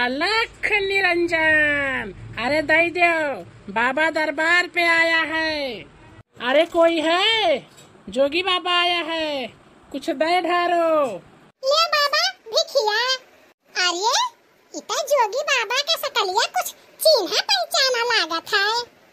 अलख निरंजन, अरे दई दो, बाबा दरबार पे आया है। अरे कोई है? जोगी बाबा आया है, कुछ दे ढारो। ले बाबा भिखिया। अरे इतना जोगी बाबा के सकलिया कुछ चिन्ह पहचाना लागत है।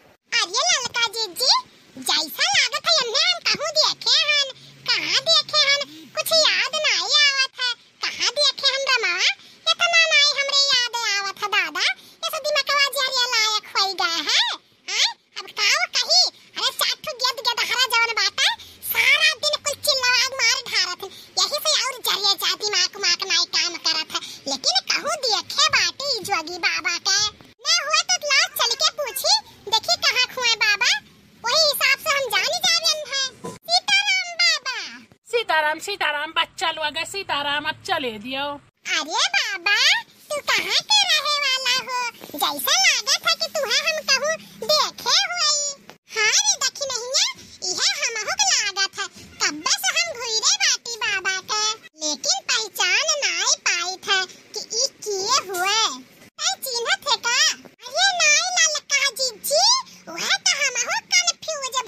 अरे ललका जीजी जैसा लागत है हमने हम कहूँ देखे हन, कहाँ देखे हन, कुछ याद नहीं आवत है। कहाँ देखे हम रमावा, इतना नहीं हमरे याद आवत है दादा। ये सब दिमागवा जरिया लायक होई गए है। हैं अब काव कही, अरे साठ गेद गेद हरा जवन बाटा सारा दिन कुल चिल्लावाग मार ढारत है। यही से और जरिया जाती माक माक नहीं काम करत है। लेकिन कहूँ देखे बाटी जोगी बाबा के न हुए तो लाज चल के पूछी देखी कहाँ खुए बाबा, वही हिसाब से हम जानी जावन है। सीताराम बाबा। सीताराम सीताराम बच्चा लोग, सीताराम अब चले दियो। अरे बाबा तू कहाँ के रहे वाला हो? जैसा लागत है कि तुहा हम कहूँ देखे हुए। हाँ रे देखी नहीं है, यह हमहु के लागत है। कब्बे से हम घुरे बाटी बाबा के, लेकिन पहचान नहीं पाई थे कि ई किए हुए। तै चिन्ह थे का? अरे नहीं ललका जीजी, वह तो हमहु कन्फ्यूज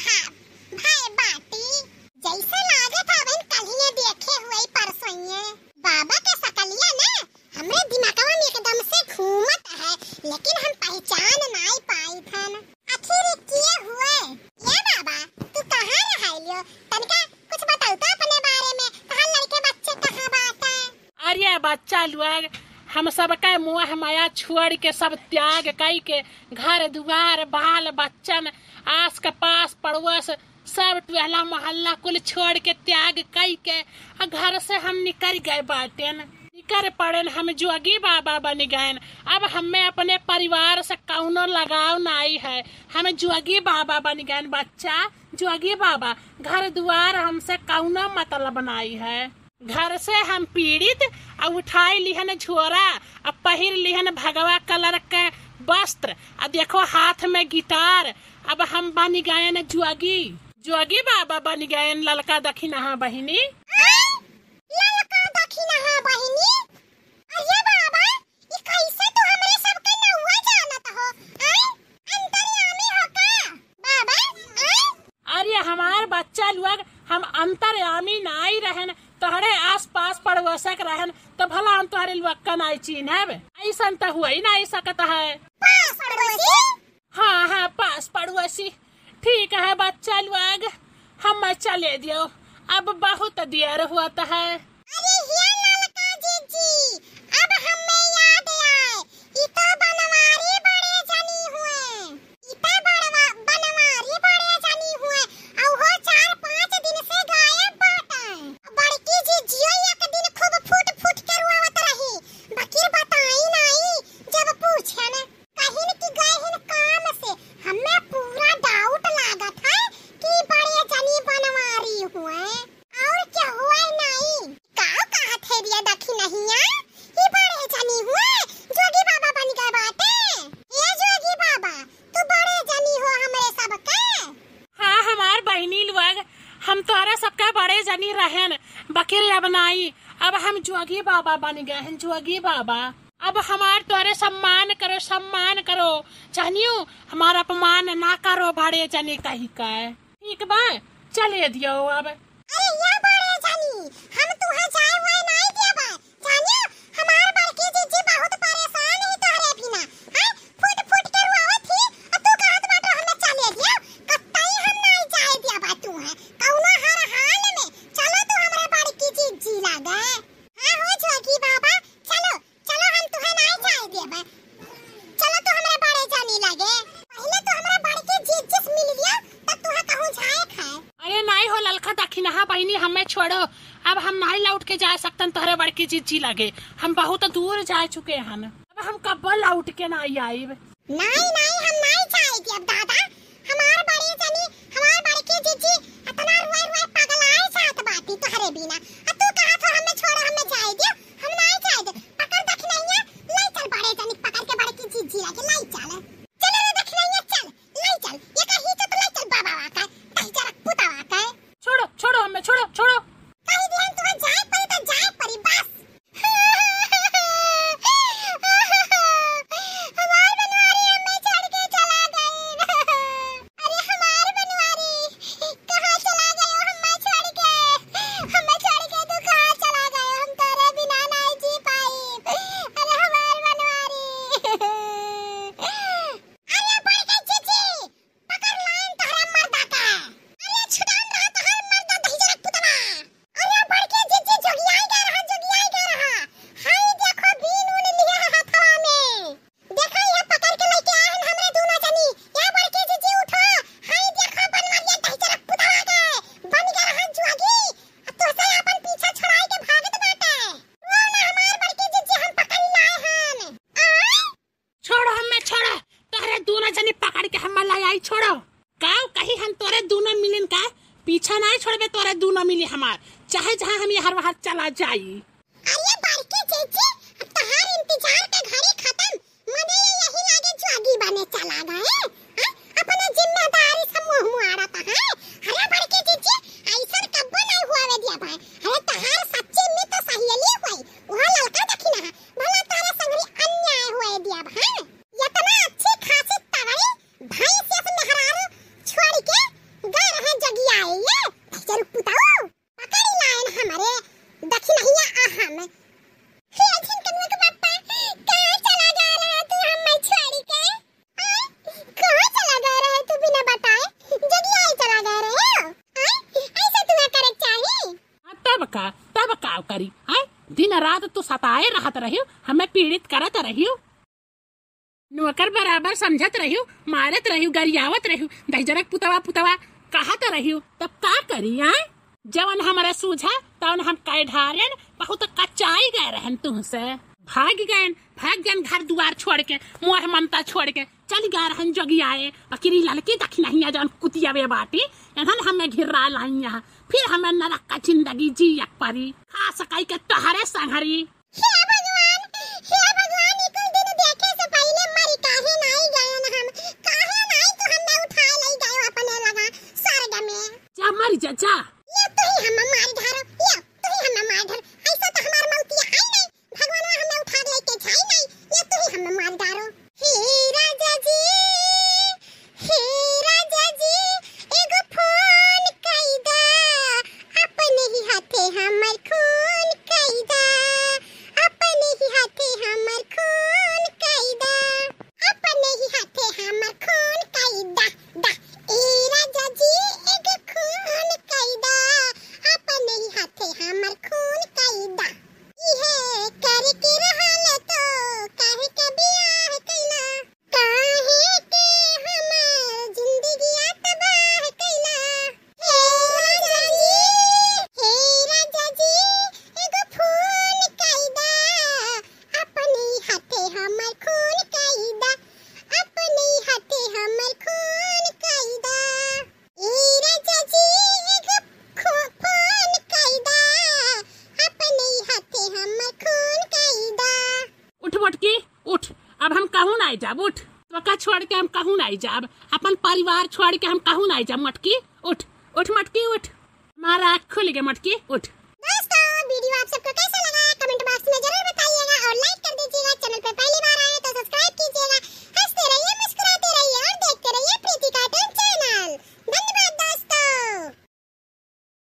भाई बाटी। जैसा लागत है अपन कलिए देखे हुए परसों बाबा के सकलिया ना हमरे दिमागवा में एकदम से घूमत है, लेकिन हम पहचान नहीं पाई थन। आखिर किए हुए ये बाबा तू कहाँ रहलियो? तनिका कुछ बताओ तो अपने बारे में, कहाँ लड़के बच्चे कहाँ बात है? अरे बच्चा लोग, हम सब का मुँह माया छोड़ के सब त्याग कई के घर दुआर बाल बच्चन आस के पास पड़ोस सब टहला मोहल्ला कुल छोड़ के त्याग कई के घर से हम निकल गए बाटेन। निकल पड़े हम जोगी बाबा बन गए। अब हमें अपने परिवार से कौनो लगाव नहीं है, हम जोगी बाबा बन गए। बच्चा जोगी बाबा, घर दुआर हमसे कौनो मतलब नहीं है। घर से हम पीड़ित और उठाई लिहन झोरा और पहिर लिहन भगवा कलर के वस्त्र और देखो हाथ में गिटार। अब हम बन गए न जोगी बाबा बन गए। ललका दखिनहा बहिनी, ललका दखिनहा बहिनी। अरे बाबा ये कैसे तो हमरे सबके नौवा जानत हो? अंतर्यामी हो का बाबा? अरे हमार बच्चा लोग हम अंतर्यामी नहीं रहन, तोहरे आस पास पड़ोसक रहन तो भला हम तुम्हारे लोग का नहीं चिन्हब? ऐसा तो हुआ ही नहीं सकता है। पास पड़ोसी? हाँ पास पड़ोसी। ठीक है बच्चा लोग, हम चले दियो, अब बहुत देर हुआ है। अरे ये ललका जीजी अब हमें याद आए, इतो बनवारी बड़े जनी हुए। इतो बनवारी बड़े जनी हुए और वो 4-5 दिन से गायब बाटे। बड़की जीजियो एक दिन खूब फूट फूट के रोवत रही, बकीर बताई नहीं। जब पूछे न कहीं कि गए हिन काम से, हमें पूरा डाउट लागत है कि बड़े जनी बनवारी हुए। और क्या हुआ नहीं कहा थे दिया दखी नहीं है, ये बड़े जनी हुए जोगी बाबा बन गए बाटे। ये जोगी बाबा तू बड़े जनी हो हमरे सबके। हाँ हमार बहनी लोग, हम तोहरा सबका बड़े जनी रहन, बकीर अब नहीं। अब हम जोगी बाबा बन गए हैं, जोगी बाबा। अब हमार तोरे सम्मान करो जानियो, हमारा अपमान ना करो बड़े जनी कही का। ठीक बा चले दियो अब। अरे ये बड़े जनी हम तुहे जाए हुए नहीं देबा जानियो, हमार बड़की जीजी बहुत परेशान है तोहरे बिना। हैं फुट फुट के रोवत थी और तू कहत बाटो हमें चले दियो, कतई हम नहीं जाए देबा तुहे कौनो हर हाल में। चलो तू हमरे बड़की जीजी लागे। हां हो जोगी बाबा, चलो चलो हम तुहे नहीं जाए देबा। चलो तू हमरे बड़े जनी लागे, पहले तो हमरे बड़की जीजी से मिल लिया तब तुहे कहूं जाए खाए। अरे नहीं हो ललका दखिनहा बहिनी, हमें छोड़ो। अब हम नहीं लौट के जा सकतन तोहरे बड़की जीजी लगे, हम बहुत दूर जा चुके हन। अब हम कब लौट के नहीं आईब? नहीं हम नहीं जाएगी अब दादा। हमार बड़ी जनी हमार बड़की जीजी इतना रोए पगलाए जात बाटी तोहरे बिना। अब तू कहा तो हमें छोड़ हमें जाए दियो, हम नहीं जाए दे। पकड़ दखिनैया ले चल बड़े जनी, पकड़ के बड़की जीजी लगे ले चल। चल रे दखिनैया चल ले चल, ये कही तो ले चल बाबा वाका कहीं जरा पुता वाका। छोड़ो हमें छोड़ो। कहीं ध्यान तुम्हें जाए परी तो जाए परी बस। दोनों जने पकड़ के हम लाई छोड़ो का कहीं हम तोरे दोनों मिलन का पीछा नहीं छोड़बे तोरे दोनों मिली हमार चाहे जहाँ हम हर वहाँ चला जाई। अरे बड़के चेची अब तहार इंतजार का घड़ी खत्म मने यही लागे जागी बने चला गए अपने जिम्मेदारी से मुंह मुआरा ता है। अरे बड़के चेची ऐसा कब्बो नहीं हुआ वे दिया भाई। अरे तहार सच्ची में तो सहेली हुई वहां लड़का देखी ना भला तारा संगरी अन्याय हुए दिया भाई। इतना अच्छी खासी तगड़ी भाई से मेहरारू छोड़ के गए रहे जगी आए ये जरूर पुताओ पकड़ी लाइन हमारे दक्षिण नहीं आहा में फिर कन्वा के पापा कहां चला जा रहा है तू हम मैं छोड़ी के कहां चला जा रहा है तू बिना बताए जगी आए चला जा रहे हो ऐसा तुम्हें करे चाहिए। तब का करी है दिन रात तू सताए रहत रहियो हमें पीड़ित करत रहियो नौकर बराबर समझत रहियो मारत रहियो गरियावत रहियो दहजरक पुतवा कहत रहियो तब का करी आए जवन हमारे सूझा तवन हम कह ढारेन बहुत कच्चाई गए रहन तुमसे भाग गए घर द्वार छोड़ के मोह ममता छोड़ के चल गए रहन जगी आए बकरी लड़की दखी नहीं जवन कुतिया वे बाटी एहन हमें घिरा लाई यहाँ फिर हमें नरक का जिंदगी जिया परी खा सकाई के तोहरे संघरी। हे भगवान इकुल दिन देखे से पहले मरी काहे नहीं गए न हम काहे नहीं तो हमने उठा ले गए अपने लगा स्वर्ग में जा मर जा ये तो ही हम मार धारो ये तो ही हम मार धर ऐसा तो हमार मौतिया आई नहीं भगवान हमें उठा लेके जाई नहीं ये तो ही हम मार धारो। हे राजा जी एगो फोन कइदा अपने ही हाथे हमर खून कइदा अपने ही हाथे हमर खून कइदा अपने ही हाथे हमर खून कइदा दा ए राजा जी एगो खून कइदा अपने ही हाथे हमर खून कइदा इहे करे के रहल तो काहे के बियाह कइला काहे के हमर जिंदगी तबाह कइला। हे राजा जी एगो फोन कइदा अपने ही हाथे हमर खून कइदा अपने ही हाथे हमर खून कइदा ए राजा जी एगो फोन कइदा अपने ही हाथे हमर खून कइदा। उठ मटकी उठ अब हम कहूँ नहीं जाब उठ तो छोड़ के हम कहूँ नहीं जाब अपन परिवार छोड़ के हम कहूँ नहीं जाब मटकी उठ मटकी उठ हमारा आँख खुल गए मटकी उठ।